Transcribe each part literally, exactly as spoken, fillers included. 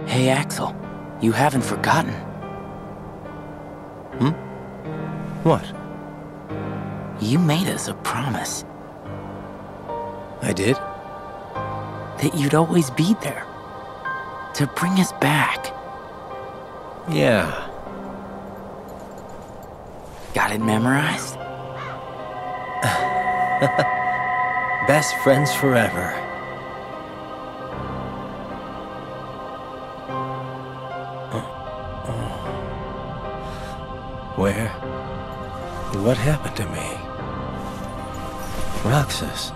Hey, Axel, you haven't forgotten. Hmm? What? You made us a promise. I did? That you'd always be there. To bring us back. Yeah. Got it memorized? Best friends forever. Where? What happened to me? Roxas.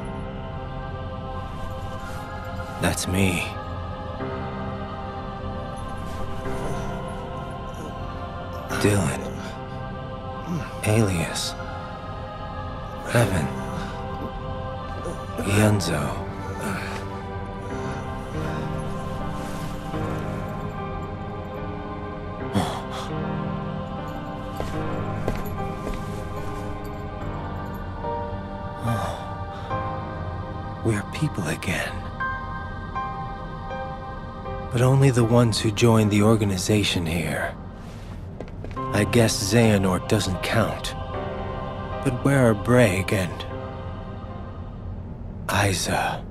That's me. Dylan. Alias. Evan. Yenzo. We're people again. But only the ones who joined the organization here. I guess Xehanort doesn't count. But where are Braig and... Isa?